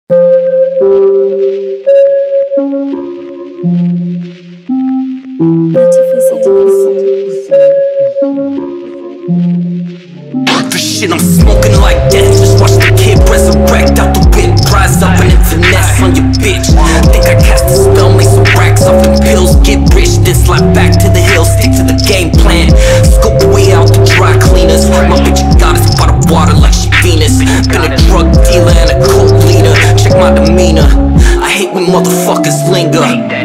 For shit, I'm smoking like that. Just watch the kid resurrect out the whip. Rise up and finesse on your bitch. Think I cast a spell, make some racks off them pills. Get rich, then slide back to the hills. Stick to the game plan. Scope way out the dry cleaners. My bitch got us by the water like she Venus. Been a drug dealer and a cult leader. Check my demeanor. I hate when motherfuckers linger.